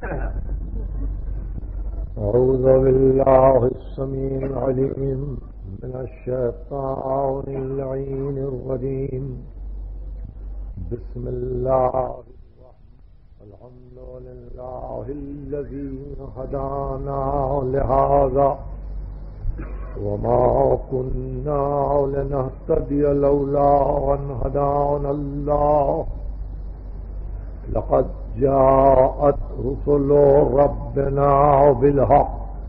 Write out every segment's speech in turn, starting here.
أعوذ بالله السميع العليم من الشيطان اللعين الرجيم. بسم الله الحمد لله الذي هدانا لهذا وما كنا لنهتدي لولا أن هدانا الله لقد جاءت رسل ربنا بالحق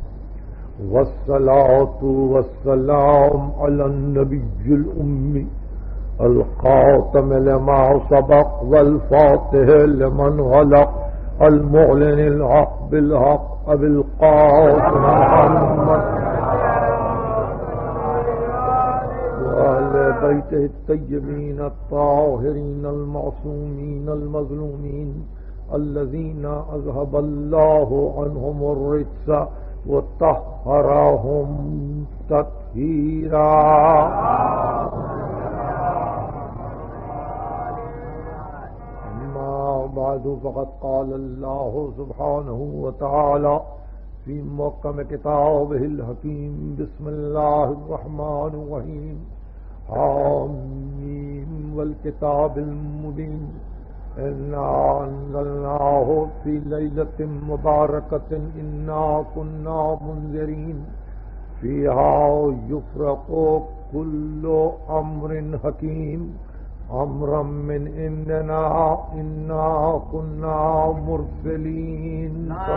والصلاة والسلام على النبي الأمي الخاتم لما سبق والفاتح لمن غلق المعلن الحق بالحق أبي القاسم محمد وأهل بيته الطيبين الطاهرين المعصومين المظلومين الذين أذهب الله عنهم الرجس وطهرهم تطهيرا. أما بعد فقد قال الله سبحانه وتعالى في محكم كتابه الحكيم. بسم الله الرحمن الرحيم. حاميم والكتاب المبين إنا أنزلناه في ليلة مباركة إنا كنا منذرين فيها يفرق كل أمر حكيم أمرا من عندنا إنا كنا مرسلين.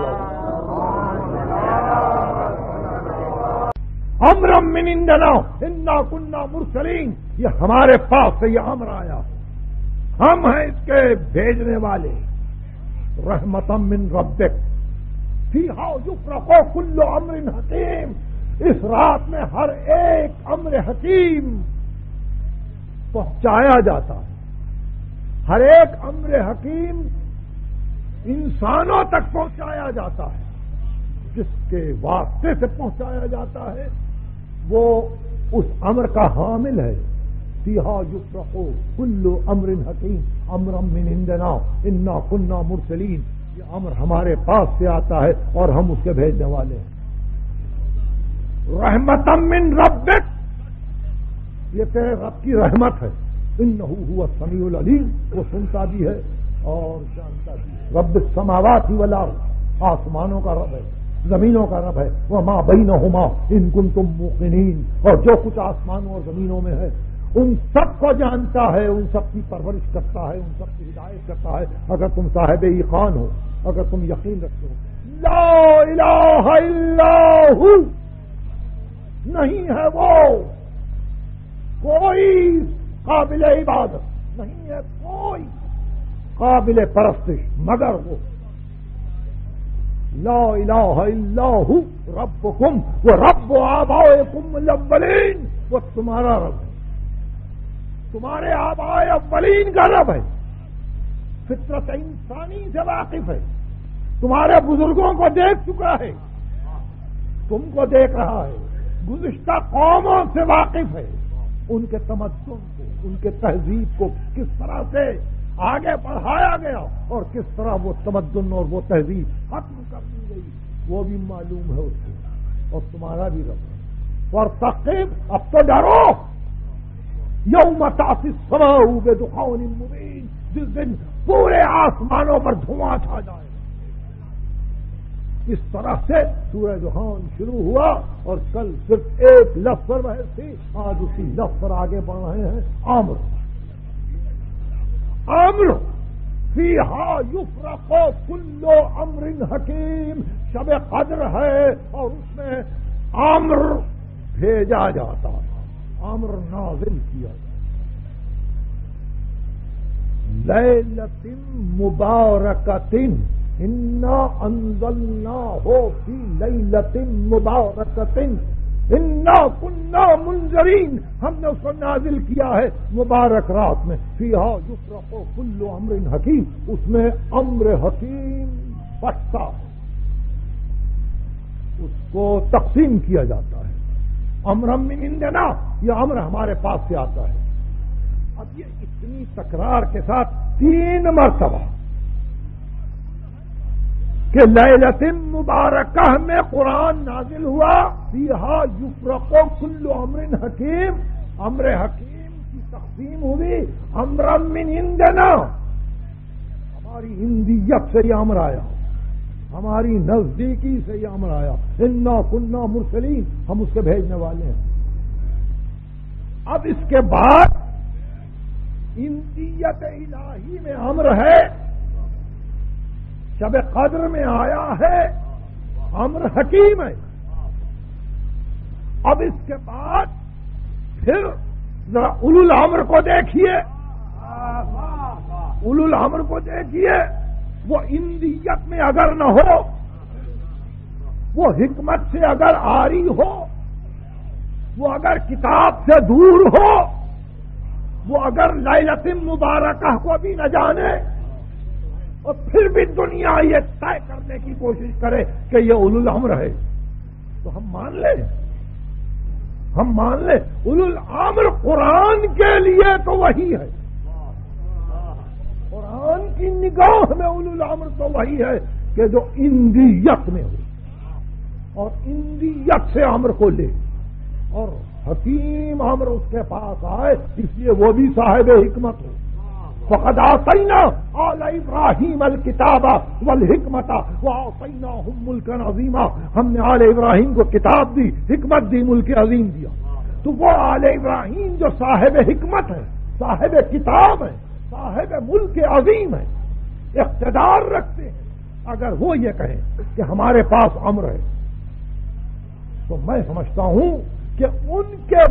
امرا من عندنا انا كنا مرسلین، یہ ہمارے پاس سے یہ امر آیا، ہم ہیں اس کے بھیجنے والے. رحمتا من ربک فیہا یفرق کل امر حکیم، اس رات میں ہر ایک امر حکیم پہنچایا جاتا ہے. ہر ایک امر حکیم انسانوں تک پہنچایا جاتا ہے. جس کے واسطے سے پہنچایا جاتا ہے وہ اس امر کا حامل ہے. فیہا یفرق کل امر حکیم امرا من عندنا انا کنا مرسلین، یہ امر ہمارے پاس سے آتا ہے اور ہم اس کے بھیجنے والے ہیں. رحمتا من ربک، یہ تیرے رب کی رحمت ہے. انہ هو السمیع العلیم، وہ سنتا بھی ہے اور جانتا بھی ہے. رب السماوات والارض، آسمانوں کا رب ہے، زمینوں کا رب ہے. وما بینہما ان کنتم موقنین، اور جو کچھ آسمانوں اور زمینوں میں ہے ان سب کو جانتا ہے، ان سب کی پرورش کرتا ہے، ان سب کی ہدایت کرتا ہے اگر تم صاحب ایقان ہو، اگر تم یقین رکھتے ہو. لا الہ الا ہو، نہیں ہے وہ کوئی قابل عبادت، نہیں ہے کوئی قابل پرستش مگر وہ. لا الہ الا ہو ربکم و رب آبائکم الاولین، وہ تمہارا رب ہے، تمہارے آبائے اولین کا رب ہے. فطرت انسانی سے واقف ہے، تمہارے بزرگوں کو دیکھ چکا ہے، تم کو دیکھ رہا ہے. گزشتہ قوموں سے واقف ہے، ان کے تمدن کو، ان کے تہذیب کو کس طرح سے آگے بڑھایا گیا اور کس طرح وہ تمدن اور وہ تہذیب ختم کر دی گئی وہ بھی معلوم ہے اس کو. اور تمہارا بھی رب ہے. اور تقیب، اب تو ڈرو. یوم تأتی السماء بدخان مبین، جس دن پورے آسمانوں پر دھواں چھا جائے. اس طرح سے سورہ دخان شروع ہوا اور کل صرف ایک لفظ پر بحث تھی، آج اسی لفظ پر آگے بڑھ رہے ہیں. امر امر فیہا یفرق کل امر حکیم، شب قدر ہے اور اس میں امر بھیجا جاتا ہے، امر نازل کیا جاتا ہے. لیلۃ مبارکۃ انا انزلناہ فی لیلۃ مبارکۃ انا کنا منذرین، ہم نے اس کو نازل کیا ہے مبارک رات میں. فیہا یفرق کل امر حکیم، اس میں امر حکیم بٹتا ہے، اس کو تقسیم کیا جاتا ہے. امر من عندنا، یہ امر ہمارے پاس سے آتا ہے. اب یہ اتنی تکرار کے ساتھ 3 مرتبہ کہ لیلۃ مبارکہ میں قرآن نازل ہوا، فیہا یفرق کل امر حکیم، امر حکیم کی تقسیم ہوئی، امرا من عندنا، ہماری ہندیت سے یہ امر آیا، ہماری نزدیکی سے یہ امر آیا، انا کنا مرسلین، ہم اس کے بھیجنے والے ہیں۔ اب اس کے بعد ہندیت الہی میں امر ہے، شب قدر میں آیا ہے، امر حکیم ہے۔ اب اس کے بعد پھر ذرا اولو الامر کو دیکھیے، اولو الامر کو دیکھیے، وہ اندیت میں اگر نہ ہو، وہ حکمت سے اگر عاری ہو، وہ اگر کتاب سے دور ہو، وہ اگر لیلۃ مبارکہ کو بھی نہ جانے، اور پھر بھی دنیا یہ طے کرنے کی کوشش کرے کہ یہ اولو الامر ہے، تو ہم مان لیں، ہم مان لیں اولو الامر قرآن کے لیے تو وہی ہے، قرآن کی نگاہ میں اولو الامر تو وہی ہے کہ جو اندیت میں ہو اور اندیت سے امر کو لے، اور حکیم امر اس کے پاس آئے، اس لیے وہ بھی صاحب حکمت ہو۔ فقد آتینا آل ابراہیم الکتاب والحکمت وآتیناہم ملکا عظیما، ہم نے آل ابراہیم کو کتاب دی، حکمت دی، ملک عظیم دیا۔ تو وہ آل ابراہیم جو صاحب حکمت ہے، صاحب کتاب ہے، صاحب ملک عظیم ہے، اقتدار رکھتے ہیں، اگر وہ یہ کہیں کہ ہمارے پاس امر ہے، تو میں سمجھتا ہوں کہ ان کے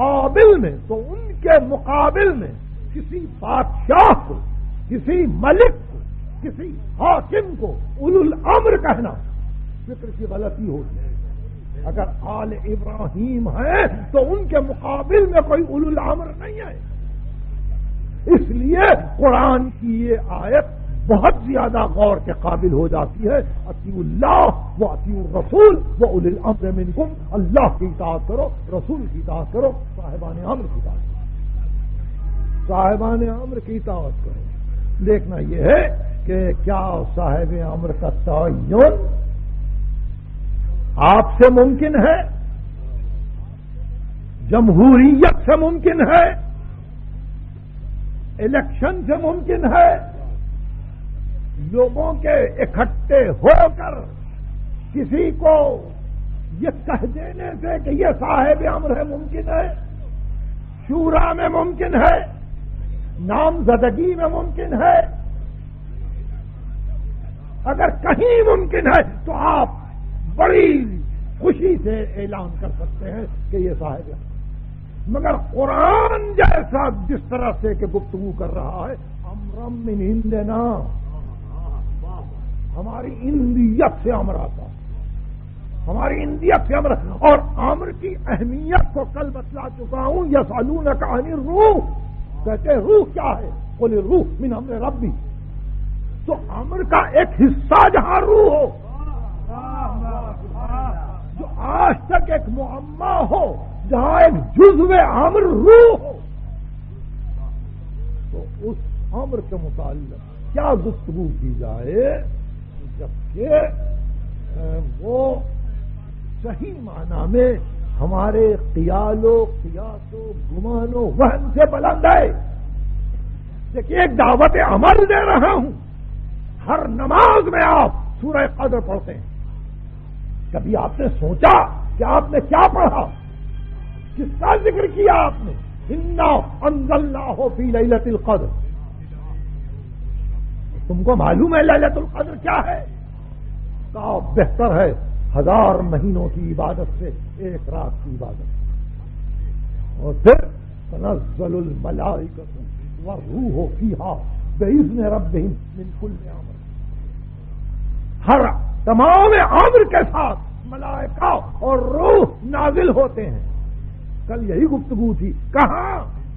مقابل میں کسی بادشاہ کو، کسی ملک کو، کسی حاکم کو اولو الامر کہنا فکر کی غلطی ہوگی۔ اگر آل ابراہیم ہے تو ان کے مقابل میں کوئی اولو الامر نہیں ہے۔ اس لیے قرآن کی یہ آیت بہت زیادہ غور کے قابل ہو جاتی ہے، اطیعوا اللہ و اطیعوا الرسول و اولی الامر منکم، اللہ کی اطاعت کرو، رسول کی اطاعت کرو، صاحبان امر کی اطاعت کرو، صاحبان امر کی اطاعت کرو۔ دیکھنا یہ ہے کہ کیا صاحب امر کا تعین آپ سے ممکن ہے، جمہوریت سے ممکن ہے، الیکشن سے ممکن ہے، لوگوں کے اکٹھے ہو کر کسی کو یہ کہہ دینے سے کہ یہ صاحب امر ہے ممکن ہے، شورا میں ممکن ہے، نامزدگی میں ممکن ہے۔ اگر کہیں ممکن ہے تو آپ بڑی خوشی سے اعلان کر سکتے ہیں کہ یہ صاحب امر، مگر قرآن جیسا جس طرح سے کہ گفتگو کر رہا ہے، امرم من عندنا، ہماری اندیت سے امر آتا، ہماری اندیت سے امر، اور امر کی اہمیت کو کل بتلا چکا ہوں۔ یسألونک عن الروح، کہتے روح کیا ہے؟ قل الروح من امر ربی، تو امر کا ایک حصہ جہاں روح ہو، جو آج تک ایک معمہ ہو، جہاں ایک جزو امر روح ہو، تو اس امر کے متعلق کیا گفتگو کی جائے جبکہ وہ صحیح معنی میں ہمارے خیال و قیاس و گمان و وہم سے بلند ہے۔ دیکھیے ایک دعوت عمل دے رہا ہوں، ہر نماز میں آپ سورہ قدر پڑھتے ہیں، کبھی آپ نے سوچا کہ آپ نے کیا پڑھا، کس کا ذکر کیا آپ نے؟ انا انزلناہ فی لیلۃ القدر، تم کو معلوم ہے لیلۃ القدر کیا ہے؟ کا بہتر ہے 1000 مہینوں کی عبادت سے ایک رات کی عبادت۔ اور پھر تنزل الملائکۃ والروح فیہا بإذن ربہم من کل امر، ہر تمام امر کے ساتھ ملائکہ اور روح نازل ہوتے ہیں۔ کل یہی گفتگو تھی، کہاں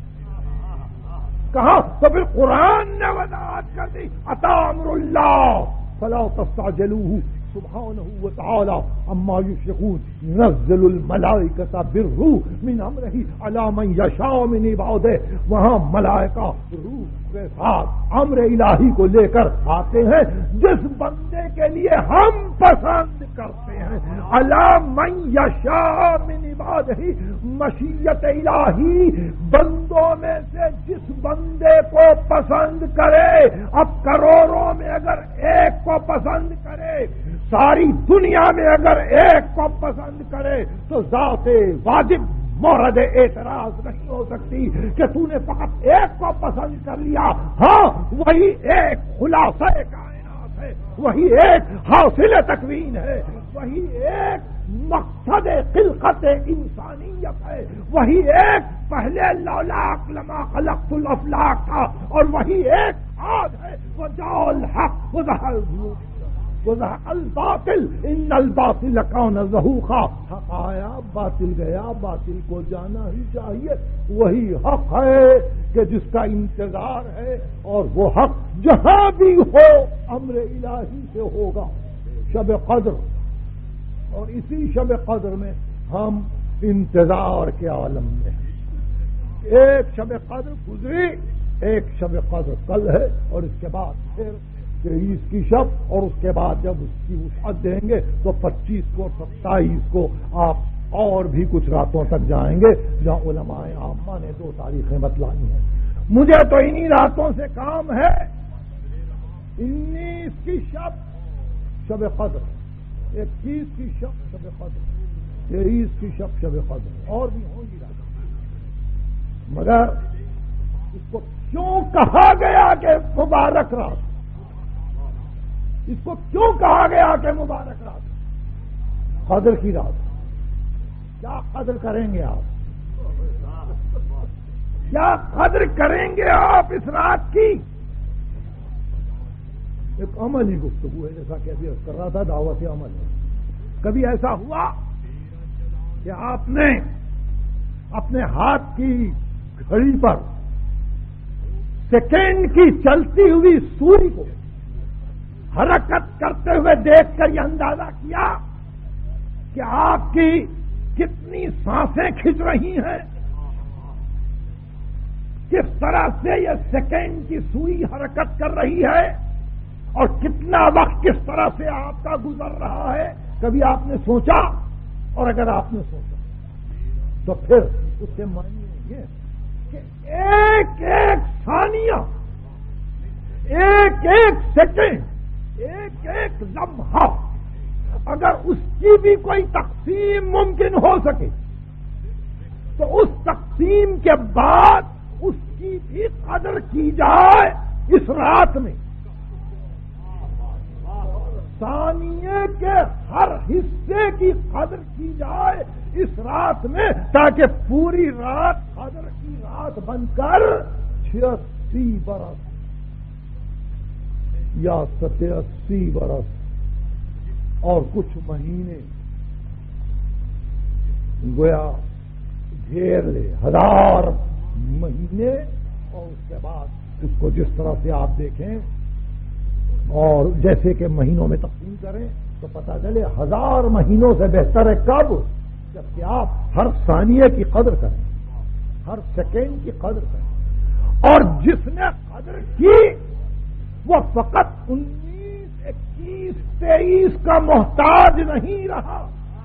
تو پھر قرآن نے وضاحت کر دی، اتی امر اللہ فلا تستعجلوہ سبحانہ وتعالی عما یشرکون ينزل الملائکۃ بالروح من امرہ علی من یشاء من عبادہ. وہاں ملائکہ روح کے ساتھ امر الہی کو لے کر آتے ہیں جس بندے کے لیے ہم پسند کرتے ہیں. علی من یشاء من عبادہ مشیت الہی بندوں میں سے جس بندے کو پسند کرے. اب کروڑوں میں اگر ایک کو پسند کرے, ساری دنیا میں اگر ایک کو پسند کرے تو ذات واجب مورد اعتراض نہیں ہو سکتی کہ تو نے فقط ایک کو پسند کر لیا. ہاں وہی ایک خلاصہ کائنات ہے, وہی ایک حاصل تکوین ہے, وہی ایک مقصد خلقت انسانیت ہے, وہی ایک پہلے لولا لما خلقت الافلاک تھا, اور وہی ایک آج ہے وجاء الحق وزهق الباطل ان الباطل كان زهوقا. حق آیا باطل گیا, باطل کو جانا ہی چاہیے. وہی حق ہے کہ جس کا انتظار ہے, اور وہ حق جہاں بھی ہو امر الہی سے ہوگا. شب قدر, اور اسی شب قدر میں ہم انتظار کے عالم میں ہیں. ایک شب قدر گزری, ایک شب قدر کل ہے, اور اس کے بعد پھر 23 کی شب, اور اس کے بعد جب اس کی وسعت دیں گے تو 25 کو 27 کو آپ اور بھی کچھ راتوں تک جائیں گے جہاں علماء عامہ نے 2 تاریخیں بتلائی ہیں. مجھے تو انہی راتوں سے کام ہے. 19 کی شب شب قدر, 21 کی شب شب قدر, 23 کی شب شب قدر, اور بھی ہوں گی راتیں. مگر اس کو کیوں کہا گیا کہ مبارک رات؟ اس کو کیوں کہا گیا کہ مبارک رات؟ قدر کی رات. کیا قدر کریں گے آپ؟ کیا قدر کریں گے آپ اس رات کی؟ ایک عملی گفتگو ہے, جیسا کہ ابھی کر رہا تھا, دعوت عمل ہے. کبھی ایسا ہوا کہ آپ نے اپنے ہاتھ کی گھڑی پر سیکنڈ کی چلتی ہوئی سوئی کو حرکت کرتے ہوئے دیکھ کر یہ اندازہ کیا کہ آپ کی کتنی سانسیں کھنچ رہی ہیں, کس طرح سے یہ سیکنڈ کی سوئی حرکت کر رہی ہے, اور کتنا وقت کس طرح سے آپ کا گزر رہا ہے؟ کبھی آپ نے سوچا؟ اور اگر آپ نے سوچا تو پھر اس کے معنی یہ کہ ایک ایک ثانیہ, ایک ایک سیکنڈ, ایک ایک لمحہ اگر اس کی بھی کوئی تقسیم ممکن ہو سکے تو اس تقسیم کے بعد اس کی بھی قدر کی جائے اس رات میں. ثانیے کے ہر حصے کی قدر کی جائے اس رات میں, تاکہ پوری رات قدر کی رات بن کر 86 برس یا 87 برس اور کچھ مہینے گویا گھیر لے, 1000 مہینے. اور اس کے بعد اس کو جس طرح سے آپ دیکھیں اور جیسے کہ مہینوں میں تقسیم کریں تو پتہ چلے 1000 مہینوں سے بہتر ہے کب؟ جبکہ آپ ہر ثانیے کی قدر کریں, ہر سیکنڈ کی قدر کریں. اور جس نے قدر کی وہ فقط 19, 21, 23 کا محتاج نہیں رہا.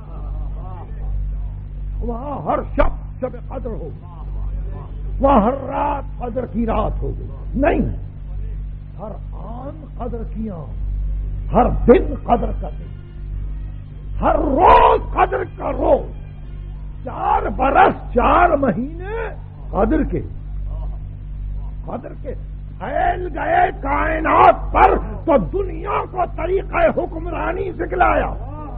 وہاں ہر شب قدر ہو, وہاں ہر رات قدر کی رات ہو گئی. نہیں, ہر آن قدر کی آن, ہر دن قدر کا دن, ہر روز قدر کا روز, 4 برس 4 مہینے قدر کے پھیل گئے کائنات پر تو دنیا کو طریقہ حکمرانی سکھلایا.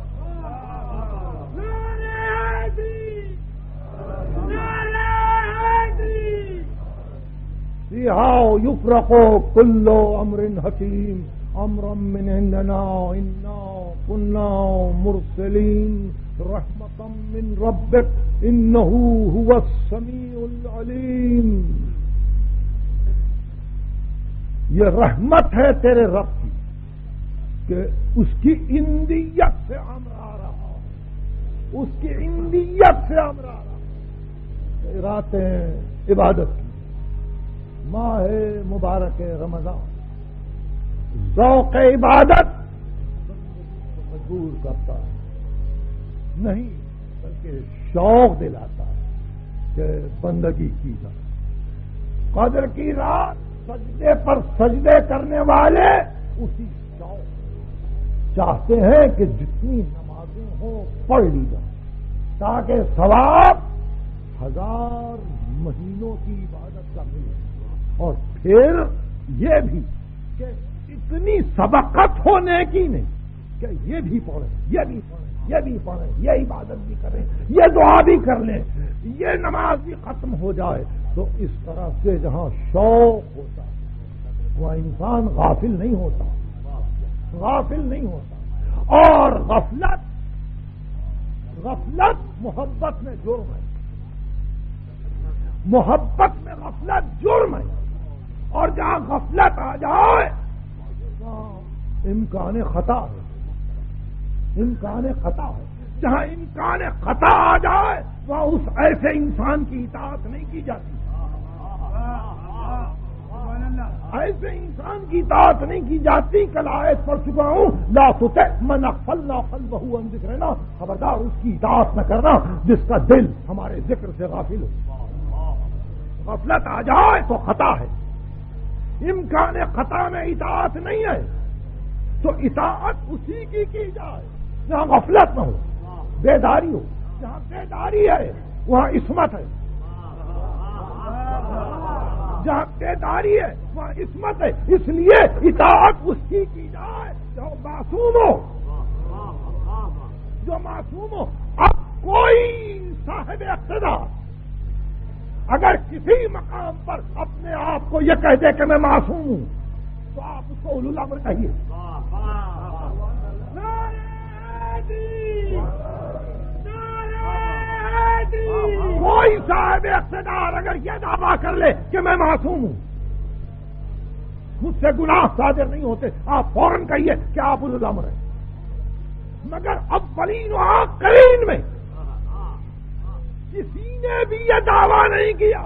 فیہا یفرق کل امر حکیم امرا من عندنا انا کنا مرسلین رحمتا من ربک انہ هو السمیع العلیم. یہ رحمت ہے تیرے رب کی کہ اس کی اندیت سے امر آ رہا، اس کی اندیت سے امر آ رہا، راتیں عبادت کی، ماہ مبارک رمضان ذوق عبادت مجبور کرتا ہے نہیں، بلکہ شوق دلاتا ہے کہ بندگی کی جائے۔ قدر کی رات سجدے پر سجدے کرنے والے اسی شوق چاہتے ہیں کہ جتنی نمازیں ہوں پڑھ لی جائیں تاکہ ثواب 1000 مہینوں کی عبادت کا ملے، اور پھر یہ بھی کہ اتنی سبقت ہونے کی نہیں کہ یہ بھی پڑھیں، یہ بھی پڑھیں، یہ بھی پڑھیں، یہ عبادت بھی کریں، یہ دعا بھی کر لیں، یہ نماز بھی ختم ہو جائے۔ تو اس طرح سے جہاں شوق ہوتا ہے وہاں انسان غافل نہیں ہوتا، غافل نہیں ہوتا۔ اور غفلت محبت میں جرم ہے، محبت میں غفلت جرم ہے، اور جہاں غفلت آ جائے وہاں امکان خطا ہے، امکان خطا ہے۔ جہاں امکان خطا آ جائے وہاں اس ایسے انسان کی اطاعت نہیں کی جاتی، ایسے انسان کی اطاعت نہیں کی جاتی۔ کل آیت پڑھ چکا ہوں، لا تطع من اغفلنا قلبه عن ذکرنا، خبردار اس کی اطاعت نہ کرنا جس کا دل ہمارے ذکر سے غافل ہو۔ غفلت آ جائے تو خطا ہے، امکان خطا میں اطاعت نہیں ہے، تو اطاعت اسی کی جائے جہاں غفلت نہ ہو، بیداری ہو۔ جہاں بیداری ہے وہاں عصمت ہے، جہاں بیداری ہے وہاں عصمت ہے۔ اس لیے اطاعت اس کی جائے جو معصوم ہو، جو معصوم ہو۔ اب کوئی صاحب اقتدار اگر کسی مقام پر اپنے آپ کو یہ کہہ دے کہ میں معصوم ہوں تو آپ اس کو اولو الامر کہیے۔ کوئی صاحب اقتدار اگر یہ دعویٰ کر لے کہ میں معصوم ہوں، مجھ سے گناہ صادر نہیں ہوتے، آپ فوراً کہیے کہ آپ اولو الامر ہیں۔ مگر اولین و آخرین میں کسی نے بھی یہ دعویٰ نہیں کیا،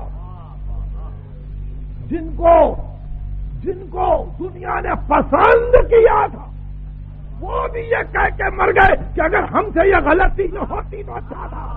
جن کو دنیا نے پسند کیا تھا وہ بھی یہ کہہ کے مر گئے کہ اگر ہم سے یہ غلطی نہ ہوتی تو اچھا تھا۔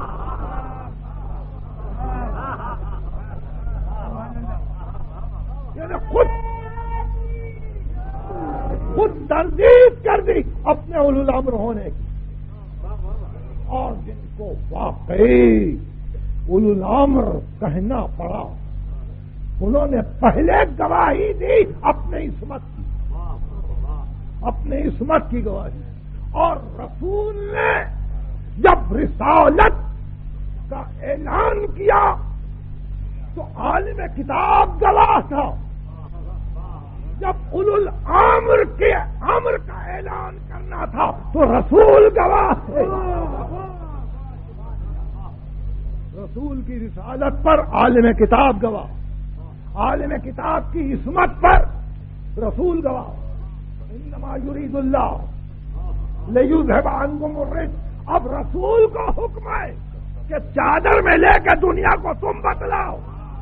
خود تردید کر دی اپنے اولو الامر ہونے کی، اور جن کو واقعی اولو الامر کہنا پڑا انہوں نے پہلے گواہی دی اپنے عصمت کی، اپنے عصمت کی گواہی۔ اور رسول نے جب رسالت کا اعلان کیا تو عالم کتاب گواہ تھا، جب اولو الامر کے امر کا اعلان کرنا تھا تو رسول گواہ تھے۔ رسول کی رسالت پر عالم کتاب گواہ، عالم کتاب کی عصمت پر رسول گواہ۔ انما یرید اللہ لیذھب عنکم الرجس، اب رسول کا حکم ہے کہ چادر میں لے کے دنیا کو تم بتلاؤ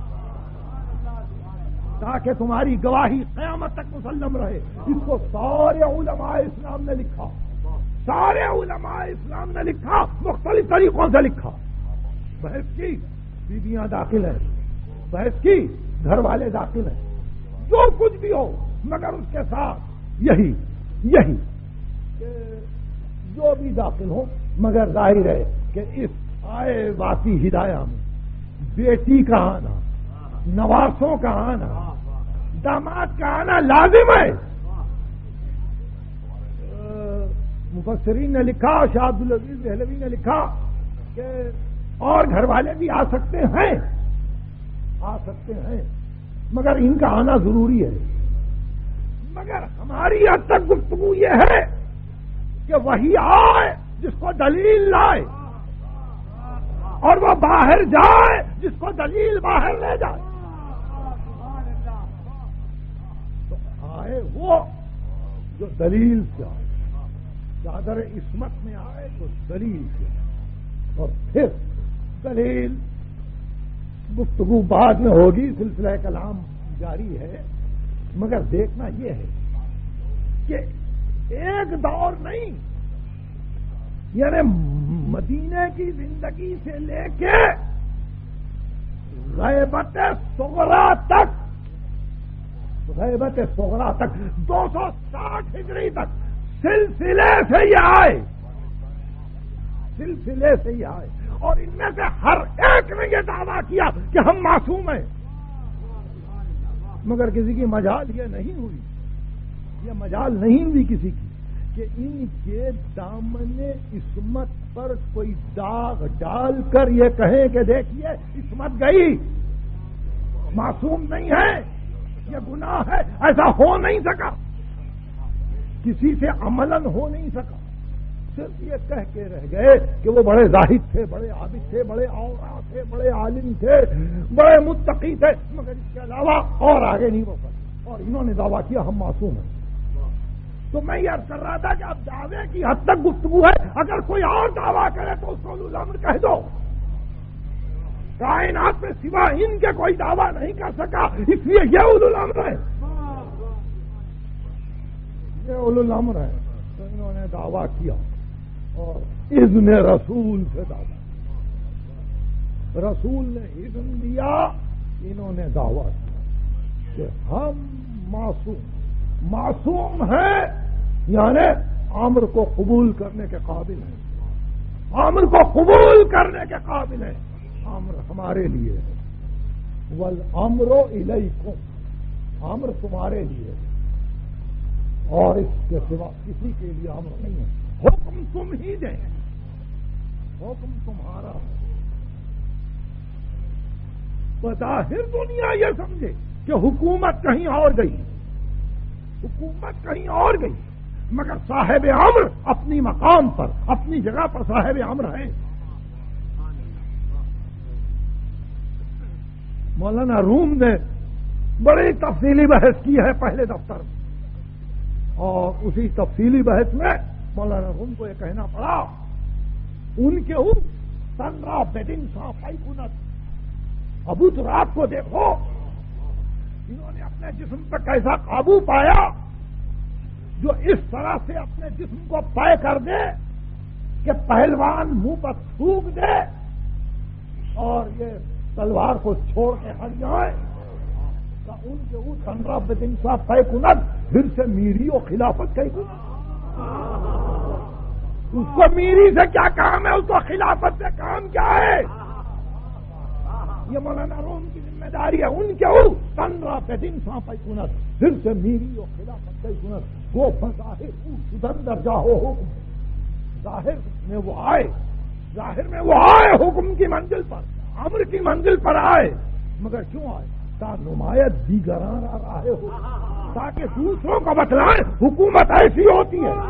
تاکہ تمہاری گواہی قیامت تک مسلم رہے۔ اس کو سارے علماء اسلام نے لکھا، سارے علماء اسلام نے لکھا، مختلف طریقوں سے لکھا۔ بحث کی بیویاں داخل ہیں، بحث کی گھر والے داخل ہیں، جو کچھ بھی ہو، مگر اس کے ساتھ یہی کہ جو بھی داخل ہو، مگر ظاہر ہے کہ اس آئے واقعی ہدایہ میں بیٹی کا آنا، نواسوں کا آنا، داماد کا آنا لازم ہے۔ مفسرین نے لکھا، شاہ عبدالعزیز دہلوی نے لکھا کہ اور گھر والے بھی آ سکتے ہیں، مگر ان کا آنا ضروری ہے۔ مگر ہماری حد تک گفتگو یہ ہے کہ وہی آئے جس کو دلیل لائے، اور وہ باہر جائے جس کو دلیل باہر لے جائے۔ تو آئے وہ جو دلیل سے آئے، چادر عصمت میں آئے تو دلیل سے آئے، اور پھر دلیل گفتگو بعد میں ہوگی، سلسلہ کلام جاری ہے، مگر دیکھنا یہ ہے کہ ایک دور نہیں، یعنی مدینے کی زندگی سے لے کے غیبت صغرا تک، غیبت صغرا تک 260 ہجری تک سلسلے سے یہ آئے، سلسلے سے یہ آئے، اور ان میں سے ہر ایک نے یہ دعویٰ کیا کہ ہم معصوم ہیں، مگر کسی کی مجال یہ نہیں ہوئی، یہ مجال نہیں ہوئی کسی کی کہ ان کے دامن عصمت پر کوئی داغ ڈال کر یہ کہیں کہ دیکھیے عصمت گئی، معصوم نہیں ہے، یہ گناہ ہے، ایسا ہو نہیں سکا، کسی سے عملاً ہو نہیں سکا، صرف یہ کہہ کے رہ گئے کہ وہ بڑے زاہد تھے، بڑے عابد تھے، بڑے اورا تھے، بڑے عالم تھے، بڑے متقی تھے، مگر اس کے علاوہ اور آگے نہیں وہ پڑے، اور انہوں نے دعویٰ کیا ہم معصوم ہیں۔ تو میں یہ عرض کر رہا تھا کہ اب دعوے کی حد تک گفتگو ہے، اگر کوئی اور دعویٰ کرے تو اس کو اولو الامر کہہ دو، کائنات میں سوا ان کے کوئی دعویٰ نہیں کر سکا، اس لیے یہ اولو الامر ہے، یہ اولو الامر ہے۔ تو انہوں نے دعویٰ کیا اور اذن رسول سے دعویٰ، رسول نے اذن دیا، انہوں نے دعویٰ کیا کہ ہم معصوم ہیں، یعنی امر کو قبول کرنے کے قابل ہیں، امر کو قبول کرنے کے قابل ہیں، امر ہمارے لیے ہے، والامر الیکم، امر تمہارے لیے ہے، اور اس کے سوا کسی کے لیے امر نہیں ہے، حکم تم ہی دیں، حکم تمہارا ہے۔ بظاہر دنیا یہ سمجھے کہ حکومت کہیں اور گئی، حکومت کہیں اور گئی، مگر صاحب امر اپنی مقام پر، اپنی جگہ پر صاحب امر ہیں۔ مولانا روم نے بڑی تفصیلی بحث کی ہے پہلے دفتر میں، اور اسی تفصیلی بحث میں مولانا روم کو یہ کہنا پڑا ان کے تنرا بیڈنگ صافائی کنت، ابو تراب کو دیکھو، انہوں نے اپنے جسم پر کیسا قابو پایا، جو اس طرح سے اپنے جسم کو طے کر دے کہ پہلوان منہ پر تھوک دے اور یہ تلوار کو چھوڑ کے ہٹ جائے، تو ان کے وہ تنرا بیڈنگ صافائی کنت پھر سے میری اور خلافت کہیں گی، اس کو میری سے کیا کام ہے، اس کو خلافت سے کام کیا ہے؟ یہ مولانا روم کی ذمہ داری ہے، ان کے تنرا بیڈنگ صافائی کنت پھر سے میری اور خلافت کہیں کنت، وہ بظاہر سدن درجہ ہو حکم، ظاہر میں وہ آئے، ظاہر میں وہ آئے حکم کی منزل پر، امر کی منزل پر آئے، مگر کیوں آئے؟ تا نمایت دیگران راہ ہو، تاکہ دوسروں کو بتلائیں حکومت ایسی ہوتی ہے۔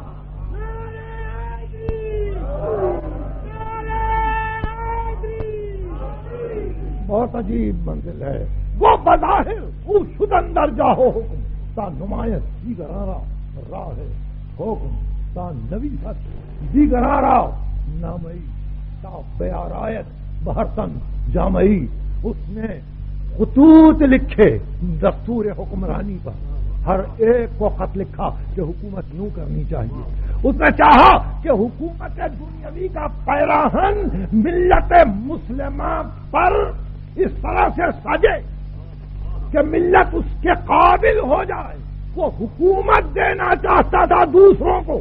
بہت عجیب منزل ہے، وہ بظاہر شدن درجہ ہو حکم، تا نمایت دیگرارا راہ حکم، تا نویست دیگرارا نامئی، تا بیارایت بہرتن جامعی، اس نے خطوط لکھے دستور حکمرانی پر، ہر ایک کو خط لکھا کہ حکومت یوں کرنی چاہیے، اس نے چاہا کہ حکومت دنیاوی کا پیراہن ملت مسلمہ پر اس طرح سے سجے کہ ملت اس کے قابل ہو جائے، وہ حکومت دینا چاہتا تھا دوسروں کو،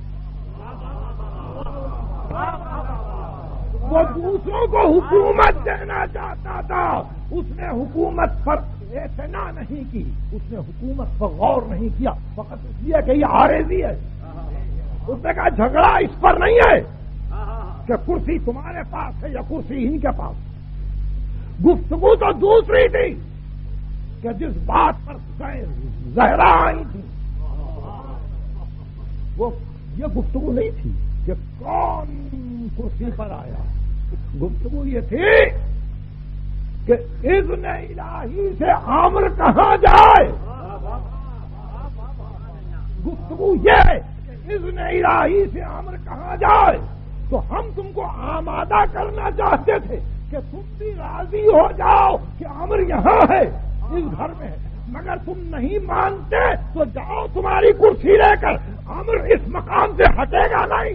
وہ دوسروں کو حکومت دینا چاہتا تھا، اس نے حکومت پر اعتنا نہیں کی، اس نے حکومت پر غور نہیں کیا، فقط اس لیے کہ یہ عارضی ہے، اس نے کہا جھگڑا اس پر نہیں ہے کہ کرسی تمہارے پاس ہے یا کرسی ان کے پاس، گفتگو تو دوسری تھی کہ جس بات پر زہرا آئی تھی وہ یہ گفتگو نہیں تھی کہ کون کرسی پر آیا، گفتگو یہ تھی کہ اذن الہی سے امر کہاں جائے، گفتگو یہ ہے کہ اذن الہی سے امر کہاں جائے، تو ہم تم کو آمادہ کرنا چاہتے تھے کہ تم بھی راضی ہو جاؤ کہ امر یہاں ہے، اس گھر میں ہے، مگر تم نہیں مانتے تو جاؤ تمہاری کرسی لے کر، امر اس مقام سے ہٹے گا نہیں،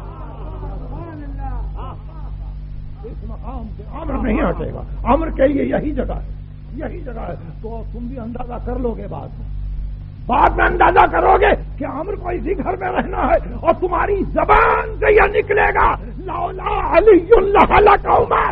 اس مقام سے امر نہیں ہٹے گا، امر کے لیے یہی جگہ ہے، یہی جگہ ہے۔ تو تم بھی اندازہ کر لو گے بعد میں اندازہ کرو گے کہ امر کو اسی گھر میں رہنا ہے، اور تمہاری زبان سے یہ نکلے گا لولا علی لہلک عمر۔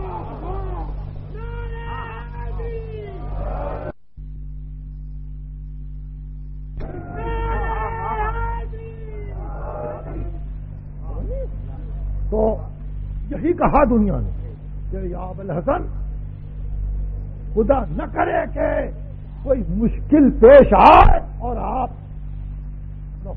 تو یہی کہا دنیا نے کہ یا ابوالحسن خدا نہ کرے کہ کوئی مشکل پیش آئے اور آپ نہ ہو،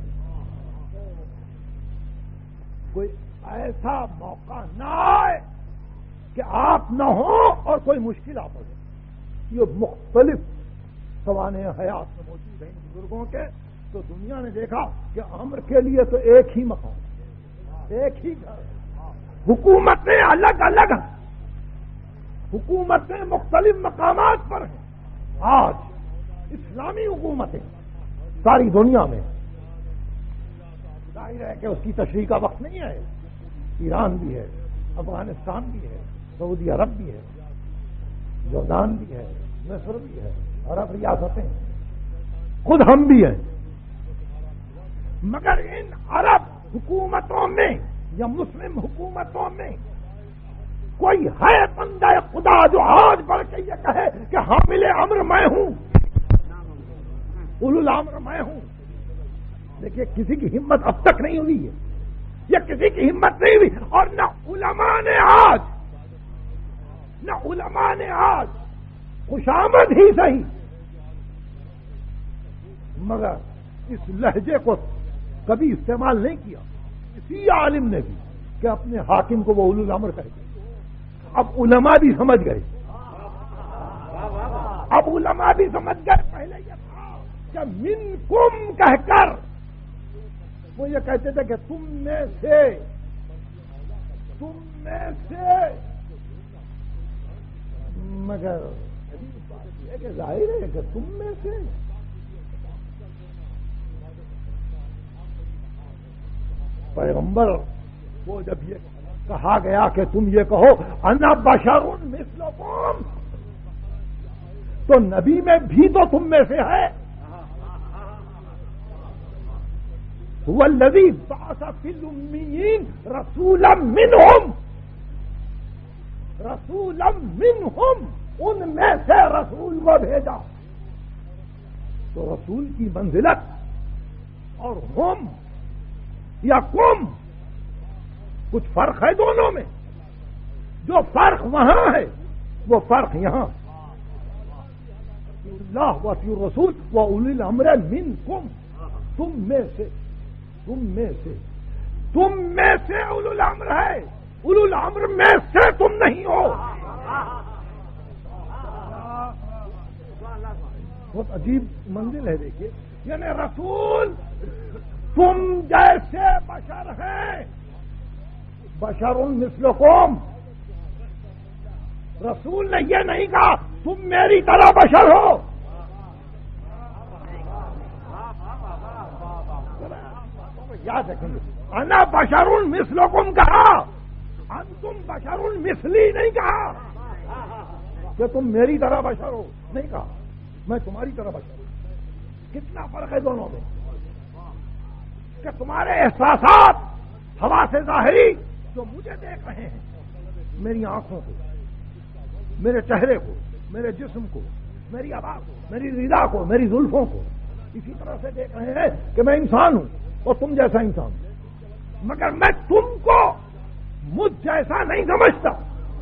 کوئی ایسا موقع نہ آئے کہ آپ نہ ہوں اور کوئی مشکل آپ ہو جائے۔ یہ مختلف سوانح حیات میں موجود ہیں بزرگوں کے، تو دنیا نے دیکھا کہ امر کے لیے تو ایک ہی مقام، ایک ہی گھر، حکومتیں الگ الگ ہیں، حکومتیں مختلف مقامات پر ہیں۔ آج اسلامی حکومتیں ساری دنیا میں، ظاہر ہے کہ اس کی تشریح کا وقت نہیں ہے، ایران بھی ہے، افغانستان بھی ہے، سعودی عرب بھی ہے، جردان بھی ہے، مصر بھی ہے، عرب ریاستیں، خود ہم بھی ہیں، مگر ان عرب حکومتوں میں یا مسلم حکومتوں میں کوئی ہے بندہ خدا جو آج بڑھ کے یہ کہے کہ حامل امر میں ہوں، اولو الامر میں ہوں؟ دیکھیے کسی کی ہمت اب تک نہیں ہوئی ہے، یا کسی کی ہمت نہیں ہوئی، اور نہ علماء نے آج خوشامد ہی صحیح مگر اس لہجے کو کبھی استعمال نہیں کیا کسی عالم نے بھی کہ اپنے حاکم کو وہ اولو الامر کہے۔ اب علماء بھی سمجھ گئے، پہلے یہ تھا کہ منکم کہہ کر وہ یہ کہتے تھے کہ تم میں سے مگر یہ کہ ظاہر ہے کہ تم میں سے پیغمبر کو جب یہ کہا گیا کہ تم یہ کہو انا بشر مثلکم، تو نبی میں بھی تو تم میں سے ہے، هو الذی بعث فی الامیین رسولا منہم، ان میں سے رسول کو بھیجا۔ تو رسول کی منزلت اور ہم یا کم کچھ فرق ہے دونوں میں، جو فرق وہاں ہے وہ فرق یہاں۔ اللہ و فی الرسول و اولی الامر منکم، تم میں سے اولو الامر ہے، اولو الامر میں سے تم نہیں ہو۔ بہت عجیب منزل ہے، دیکھیے، یعنی رسول تم جیسے بشر ہیں، بشر مثلکم، رسول نے یہ نہیں کہا تم میری طرح بشر ہو۔ یاد رکھیں گے، انا بشر مثلکم کہا، انتم بشر مثلی نہیں کہا کہ تم میری طرح بشر ہو، نہیں کہا میں تمہاری طرح بشر ہوں۔ کتنا فرق ہے دونوں میں، کہ تمہارے احساسات حواس ظاہری جو مجھے دیکھ رہے ہیں، میری آنکھوں کو، میرے چہرے کو، میرے جسم کو، میری آواز کو، میری ردا کو، میری زلفوں کو، اسی طرح سے دیکھ رہے ہیں کہ میں انسان ہوں اور تم جیسا انسان ہوں، مگر میں تم کو مجھ جیسا نہیں سمجھتا،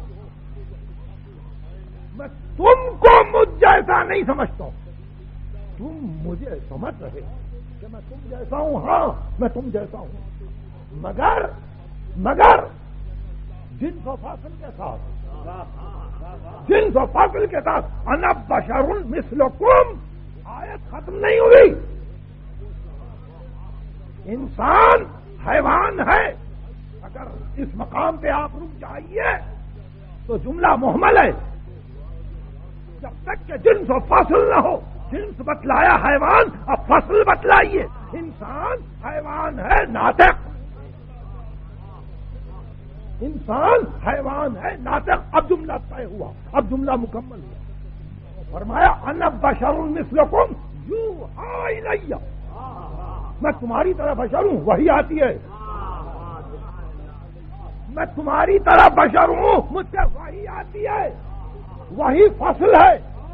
میں تم کو مجھ جیسا نہیں سمجھتا ہوں، تم مجھے سمجھ رہے کہ میں تم جیسا ہوں، ہاں میں تم جیسا ہوں، مگر جنس و فاصل کے ساتھ انا بشر مثلکم، آیت ختم نہیں ہوئی، انسان حیوان ہے. اگر اس مقام پہ آپ رک جائیے تو جملہ محمل ہے. جب تک کہ جنس و فصل نہ ہو. جنس بتلایا حیوان، اب فصل بتلائیے. انسان حیوان ہے ناطق. انسان حیوان ہے ناطق. اب جملہ طے ہوا، اب جملہ مکمل ہوا. فرمایا انا بشر مثلکم یوحی الی. میں تمہاری طرح بشر ہوں، وہی آتی ہے. میں تمہاری طرح بشر ہوں، مجھ سے وہی آتی ہے. وہی فصل ہے،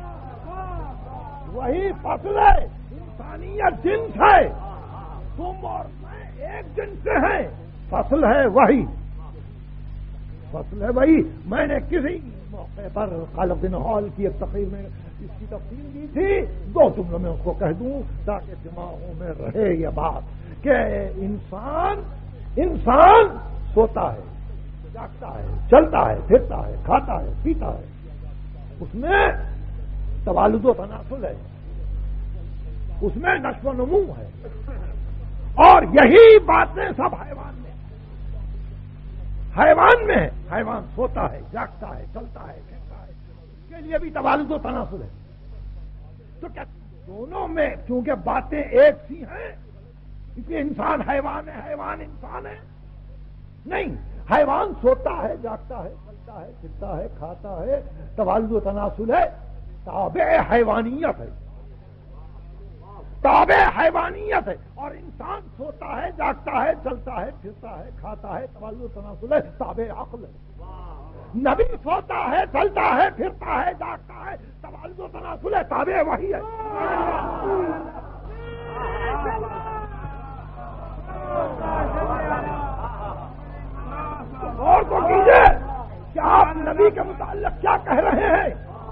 وہی فصل ہے. انسانیت جنس ہے. تم اور میں ایک جنس سے ہیں. فصل ہے وہی، فصل ہے وہی. میں نے کسی موقع پر خالق بن ہال کی ایک تقریر میں اس کی تفصیل دی تھی. 2 جملوں میں اس کو کہہ دوں تاکہ دماغوں میں رہے یہ بات کہ انسان سوتا ہے، جاگتا ہے، چلتا ہے، پھرتا ہے، کھاتا ہے، پیتا ہے. اس میں توالد و تناسل ہے، اس میں نشو و نمو ہے. اور یہی باتیں سب حیوان میں، حیوان میں ہے. حیوان سوتا ہے، جاگتا ہے، چلتا ہے، پھرتا ہے. اس کے لیے بھی توالد و تناسل ہے. تو کیا دونوں میں چونکہ باتیں ایک سی ہیں اس لیے انسان حیوان ہے، حیوان انسان ہے؟ نہیں. حیوان سوتا ہے، جاگتا ہے، چلتا ہے، پھرتا ہے، کھاتا ہے، توالد و تناسل ہے. تابع حیوانیت ہے، تابع حیوانیت ہے. اور انسان سوتا ہے، جاگتا ہے، چلتا ہے، پھرتا ہے، کھاتا ہے، توالد و تناسل ہے، تابع عقل ہے. نبی سوتا ہے، چلتا ہے، پھرتا ہے، جاگتا ہے، توالد و تناسل ہے، تابع وہی ہے. اور تو کیجیے کہ آپ نبی کے متعلق کیا کہہ رہے ہیں.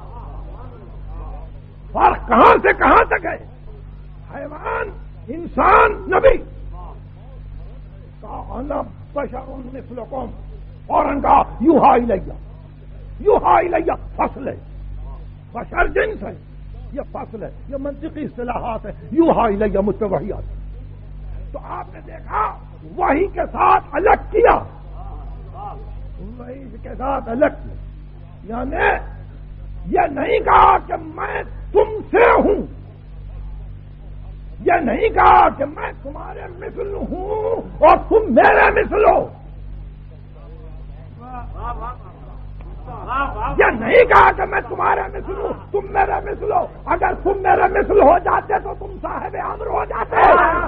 فرق کہاں سے کہاں تک ہے؟ حیوان، انسان، نبی. انا بشر مثلکم. اور ان کا یوحی الی. یوحی الی فصل ہے، بشر جنس ہے، یہ فصل ہے، یہ منطقی اصطلاحات ہے. یوحی الی مجھ پہ وحی آتی. تو آپ نے دیکھا وحی کے ساتھ الگ کیا، وحی کے ساتھ الگ کیا. یعنی یہ نہیں کہا کہ میں تم سے ہوں، یہ نہیں کہا کہ میں تمہارے مثل ہوں اور تم میرے مثل ہو. یہ نہیں کہا کہ میں تمہارے مثل ہوں، تم میرے مثل ہو. اگر تم میرے مثل ہو جاتے تو تم صاحب امر ہو جاتے.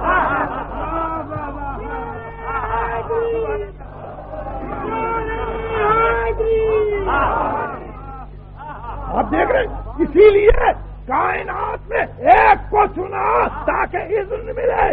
آپ دیکھ رہے ہیں، اسی لیے کائنات میں ایک کو چنا تاکہ اذن ملے،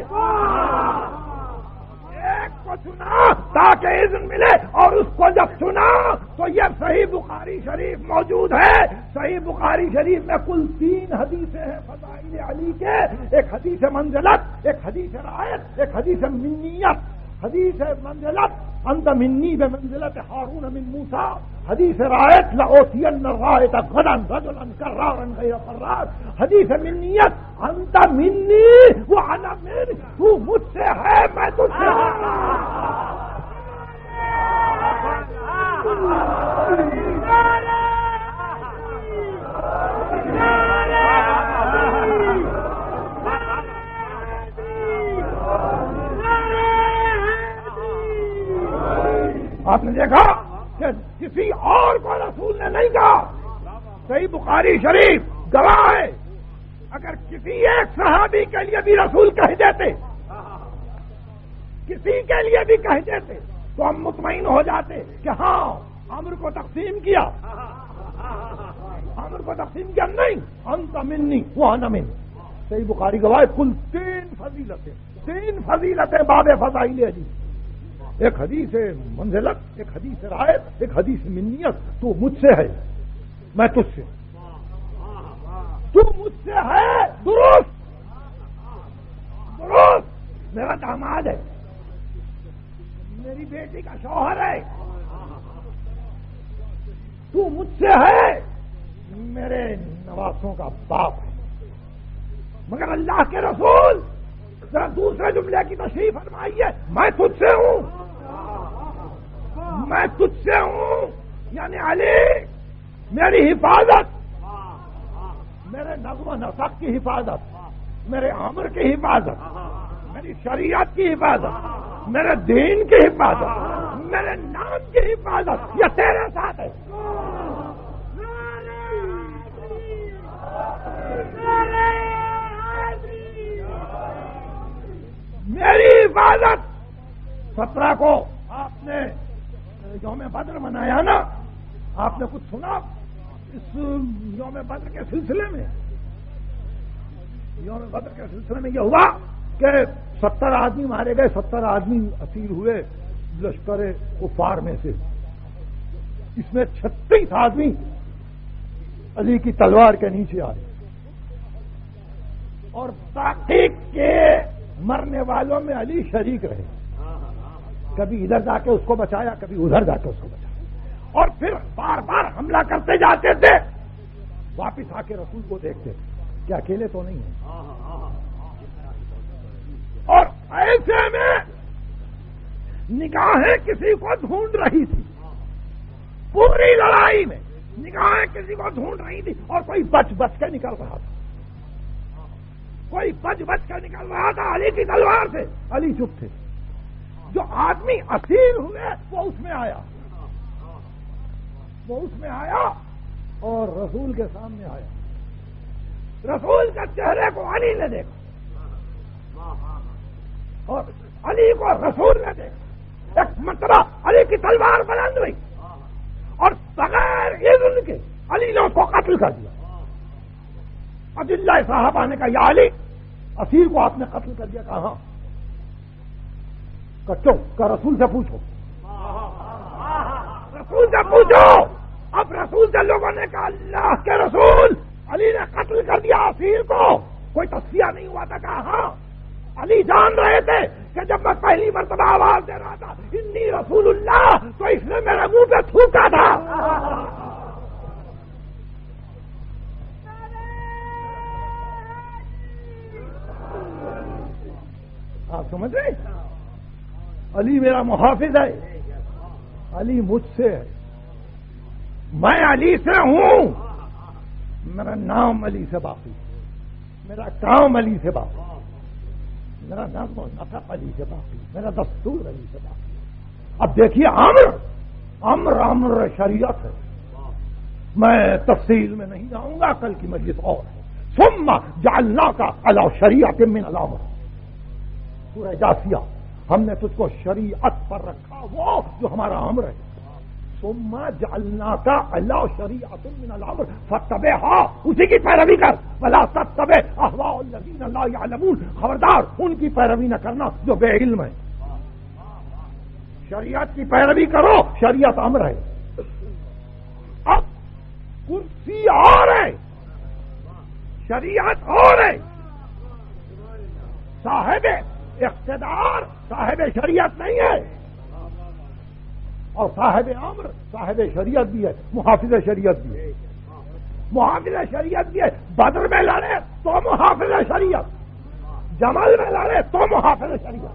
ایک کو چنا تاکہ اذن ملے. اور اس کو جب چنا تو یہ صحیح بخاری شریف موجود ہے. صحیح بخاری شریف میں کل 3 حدیثیں ہیں فضائل علی کے. ایک حدیث منزلت، ایک حدیث رعایت، ایک حدیث منیت. حدیث منزلت انت منی بمنزلت ہارون من موسیٰ. حدیث رعایت لأوتین الرایۃ غدا رجلا کرارا غیر فرار. حدیث منیت انت منی وانا منک. تو مجھ سے ہے، میں تجھ سے آپ نے دیکھا کہ کسی اور کو رسول نے نہیں کہا. صحیح بخاری شریف گواہ ہے. اگر کسی ایک صحابی کے لیے بھی رسول کہہ دیتے، کسی کے لیے بھی کہہ دیتے تو ہم مطمئن ہو جاتے کہ ہاں امر کو تقسیم کیا، امر کو تقسیم کیا. نہیں، انت منی وانا منک. صحیح بخاری گواہ کل 3 فضیلتیں، 3 فضیلتیں باب فضائل علی. ایک حدیث منزلت، ایک حدیث رعایت، ایک حدیث منیت. تو مجھ سے ہے، میں تجھ سے. تو مجھ سے ہے، درست درست. میرا داماد ہے، میری بیٹی کا شوہر ہے. تو مجھ سے ہے، میرے نواسوں کا باپ ہے. مگر اللہ کے رسول ذرا دوسرے جملے کی تشریح فرمائیے. میں تجھ سے ہوں، میں تجھ سے ہوں، یعنی علی میری حفاظت، میرے نظم و نسق کی حفاظت، میرے امر کی حفاظت، میری شریعت کی حفاظت، میرے دین کی حفاظت، میرے نام کی حفاظت، یہ تیرے ساتھ ہے. میری حفاظت. 17 کو آپ نے یوم بدر منایا نا، آپ نے کچھ سنا اس یوم بدر کے سلسلے میں؟ یوم بدر کے سلسلے میں یہ ہوا کہ 70 آدمی مارے گئے، 70 آدمی اسیر ہوئے لشکر کفار میں سے. اس میں 36 آدمی علی کی تلوار کے نیچے آئے اور باقی کے مرنے والوں میں علی شریک رہے. کبھی ادھر جا کے اس کو بچایا، کبھی ادھر جا کے اس کو بچایا، اور پھر بار بار حملہ کرتے جاتے تھے. واپس آ کے رسول کو دیکھتے تھے کہ اکیلے تو نہیں ہیں. اور ایسے میں نگاہیں کسی کو ڈھونڈ رہی تھی، پوری لڑائی میں نگاہیں کسی کو ڈھونڈ رہی تھی، اور کوئی بچ بچ کے نکل رہا تھا، کوئی بچ بچ کے نکل رہا تھا علی کی تلوار سے. علی چپ تھے. جو آدمی اسیر ہوئے وہ اس میں آیا، وہ اس میں آیا اور رسول کے سامنے آیا. رسول کے چہرے کو علی نے دیکھا اور علی کو رسول نے دیکھا. ایک مرتبہ علی کی تلوار بلند ہوئی اور بغیر اذن کے علی نے اس کو قتل کر دیا. عبداللہ صاحبہ نے کہا یا علی، اسیر کو آپ نے قتل کر دیا. کہا کچو کا رسول سے پوچھو، رسول سے پوچھو. اب رسول سے لوگوں نے کہا اللہ کے رسول، علی نے قتل کر دیا اسیر کو، کوئی تصفیہ نہیں ہوا تھا. کہا ہاں، علی جان رہے تھے کہ جب میں پہلی مرتبہ آواز دے رہا تھا انی رسول اللہ، تو اس نے میرے منہ پہ تھوکا تھا. آپ سمجھ رہے؟ علی میرا محافظ ہے، علی مجھ سے ہے، میں علی سے ہوں. میرا نام علی سے باقی، میرا کام علی سے باقی، میرا نظم و نسق علی سے باقی، میرا دستور علی سے باقی. اب دیکھیے امر شریعت ہے. میں تفصیل میں نہیں جاؤں گا، کل کی مجلس اور ہے. ثم جعلناک علی شریعت من الامر، سورہ جاثیہ. ہم نے تجھ کو شریعت پر رکھا، وہ جو ہمارا امر ہے. ثم جعلناک علی شریعت من الامر فاتبعها، اسی کی پیروی کر. ولا تتبع اهواء الذین لا یعلمون، خبردار ان کی پیروی نہ کرنا جو بے علم ہے. شریعت کی پیروی کرو، شریعت امر ہے. اب کرسی اور ہے، شریعت اور ہے. صاحب اقتدار صاحب شریعت نہیں ہے، اور صاحب امر صاحب شریعت بھی ہے، محافظ شریعت بھی ہے. محافظ شریعت بھی ہے. بدر میں لڑے تو محافظ شریعت، جمل میں لڑے تو محافظ شریعت.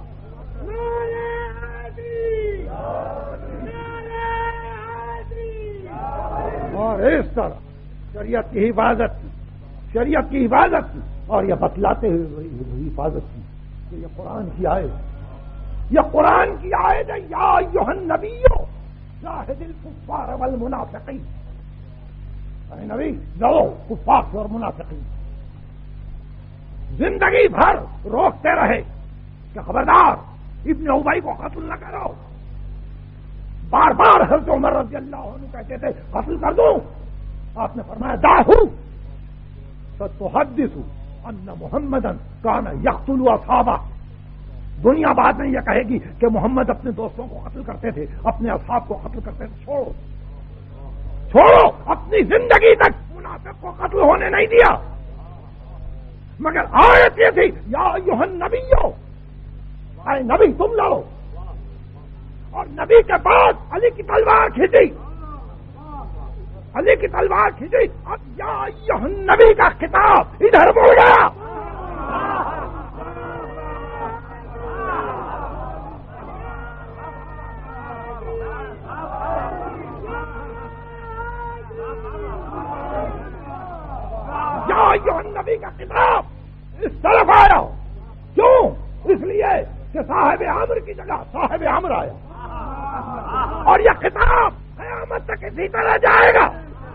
اور اس طرح شریعت کی حفاظت کی، شریعت کی حفاظت کی، اور یہ بتلاتے ہوئے حفاظت کی کہ یہ قرآن کی آیت، یہ قرآن کی آیت ہے. یا ایھا النبی جاہد الکفار والمنافقین، اے نبی لڑو کفار سے اور منافقین. زندگی بھر روکتے رہے کہ خبردار ابن ابی کو قتل نہ کرو. بار بار حضرت عمر رضی اللہ عنہ کہتے تھے قتل کر دوں. آپ نے فرمایا دعہو ستحدث ان محمدا کان یقتل اصحابہ. دنیا بعد میں یہ کہے گی کہ محمد اپنے دوستوں کو قتل کرتے تھے، اپنے اصحاب کو قتل کرتے تھے. چھوڑو چھوڑو، اپنی زندگی تک منافق کو قتل ہونے نہیں دیا. مگر آیت یہ تھی یا ایھا النبی، اے نبی تم لڑو. اور نبی کے بعد علی کی تلوار کھینچی، علی کی تلوار کھینچی. اب یا ایھا النبی کا خطاب ادھر مڑ گیا. ایھا النبی کا خطاب اس طرف آیا. کیوں؟ اس لیے کہ صاحب عمر کی جگہ صاحب عمر آیا، اور یہ خطاب قیامت تک اسی طرح جائے گا،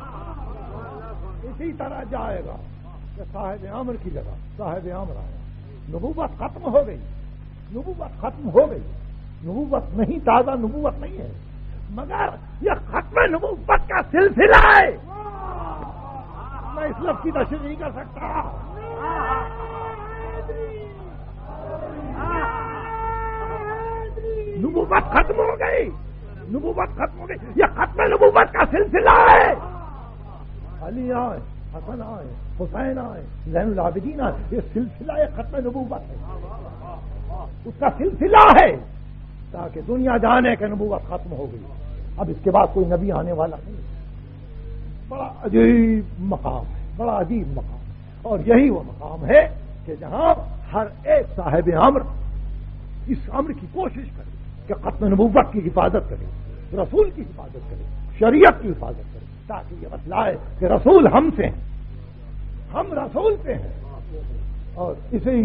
اسی طرح جائے گا کہ صاحب عمر کی جگہ صاحب عمر آیا. نبوت ختم ہو گئی، نبوت ختم ہو گئی. نبوت نہیں، تازہ نبوت نہیں ہے، مگر یہ ختم نبوت کا سلسلہ ہے. میں اس لفظ کی تشریح نہیں کر سکتا. نبوت ختم ہو گئی، نبوت ختم ہو گئی. یہ ختم نبوت کا سلسلہ ہے. علی آئے، حسن آئے، حسین آئے، زین العابدین آئے، یہ سلسلہ ختم نبوت ہے، اس کا سلسلہ ہے، تاکہ دنیا جانے کہ نبوت ختم ہو گئی، اب اس کے بعد کوئی نبی آنے والا نہیں. بڑا عجیب مقام ہے، بڑا عجیب مقام، اور یہی وہ مقام ہے کہ جہاں ہر ایک صاحب امر اس امر کی کوشش کرے کہ ختم نبوت کی حفاظت کرے، رسول کی حفاظت کرے، شریعت کی حفاظت کرے، تاکہ یہ بتلائے کہ رسول ہم سے ہیں، ہم رسول سے ہیں. اور اسی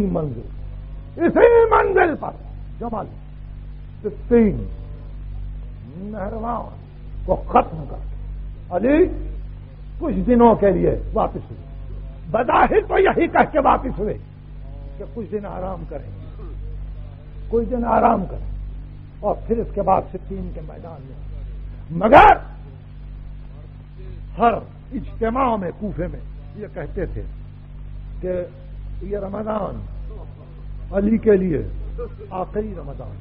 منزل پر جمال تین مہروان کو ختم کر علی کچھ دنوں کے لیے واپس ہوئے. بظاہر تو یہی کہہ کے واپس ہوئے کہ کچھ دن آرام کریں، کچھ دن آرام کریں، اور پھر اس کے بعد صفین کے میدان میں. مگر ہر اجتماع میں کوفے میں یہ کہتے تھے کہ یہ رمضان علی کے لیے آخری رمضان.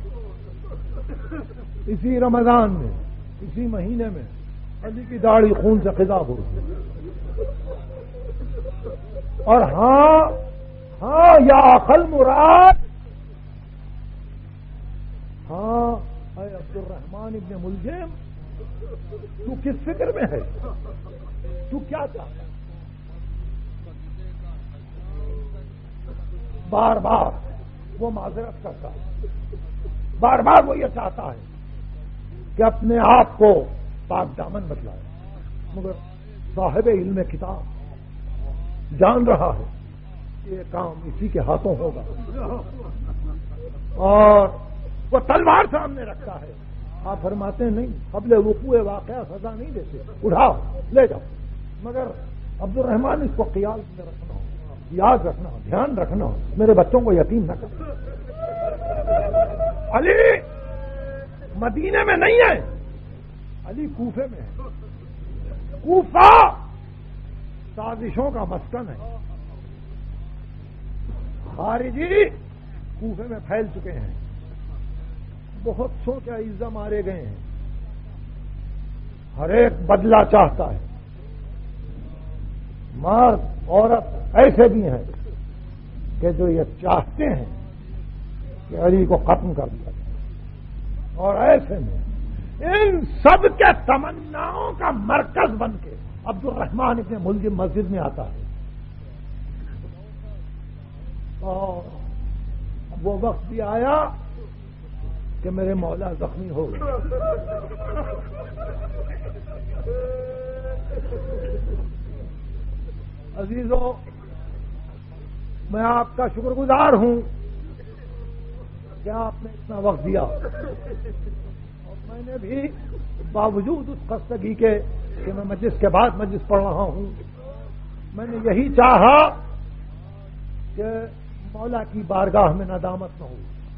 اسی رمضان میں، اسی مہینے میں علی کی داڑھی خون سے خضاب ہو گئی. اور ہاں یا عقل مراد، ہاں اے عبد الرحمن ابن ملجم، تو کس فکر میں ہے؟ تو کیا چاہتا ہے؟ بار بار وہ معذرت کرتا ہے، بار بار وہ یہ چاہتا ہے کہ اپنے آپ کو پاک دامن بتلائے، مگر صاحب علم کتاب جان رہا ہے کہ یہ کام اسی کے ہاتھوں ہوگا، اور وہ تلوار سامنے رکھتا ہے. آپ فرماتے ہیں نہیں، قبل وقوع واقعہ سزا نہیں دیتے، اٹھاؤ لے جاؤ. مگر عبد الرحمن اس کو خیال میں رکھنا، یاد رکھنا، دھیان رکھنا، میرے بچوں کو یقین نہ کرنا. علی مدینے میں نہیں ہے، علی کوفے میں ہے. کوفہ سازشوں کا مسکن ہے، خارجی کوفے میں پھیل چکے ہیں، بہت سو کے عزا مارے گئے ہیں، ہر ایک بدلہ چاہتا ہے. مرد عورت ایسے بھی ہیں کہ جو یہ چاہتے ہیں کہ علی کو ختم کر دیا جائے، اور ایسے میں ان سب کے تمناؤں کا مرکز بن کے عبد الرحمن ابن ملجم مسجد میں آتا ہے. اور وہ وقت بھی آیا کہ میرے مولا زخمی ہو گئے. عزیزو، میں آپ کا شکر گزار ہوں کہ آپ نے اتنا وقت دیا، اور میں نے بھی باوجود اس خستگی کے کہ میں مجلس کے بعد مجلس پڑھ رہا ہوں، میں نے یہی چاہا کہ مولا کی بارگاہ میں ندامت نہ ہو،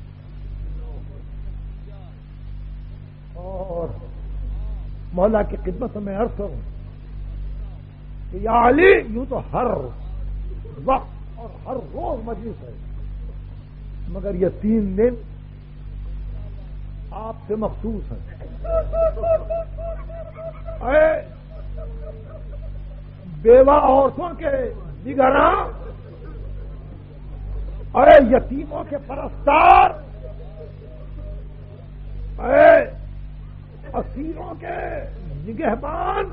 اور مولا کی خدمت میں عرض کروں کہ یا علی، یوں تو ہر وقت اور ہر روز مجلس ہے، مگر یہ 3 دن آپ سے مخصوص ہیں. اے بیوہ عورتوں کے نگراں، اے یتیموں کے پرستار، اے اسیروں کے نگہبان،